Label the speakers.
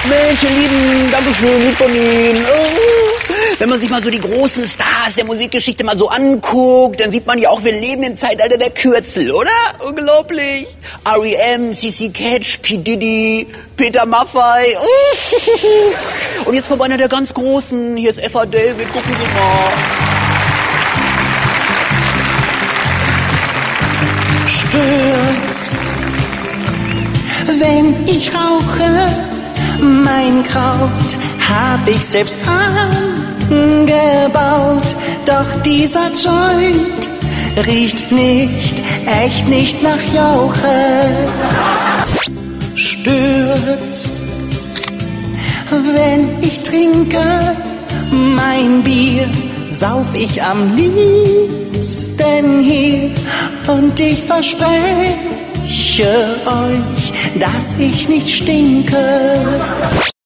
Speaker 1: Mensch, ihr Lieben, Dankeschön, lieb von Ihnen. Wenn man sich mal so die großen Stars der Musikgeschichte mal so anguckt, dann sieht man ja auch, wir leben im Zeitalter der Kürzel, oder? Unglaublich. R.E.M., C.C. Catch, P. Diddy, Peter Maffay. Und jetzt kommt einer der ganz Großen. Hier ist F.A. David, gucken Sie mal.
Speaker 2: Stört's, wenn ich rauche, mein Kraut hab ich selbst angebaut, doch dieser Joint riecht nicht, echt nicht nach Jauche. Stört's, wenn ich trinke, mein Bier sauf ich am liebsten hier, und ich verspreche euch, dass ich nicht stinke.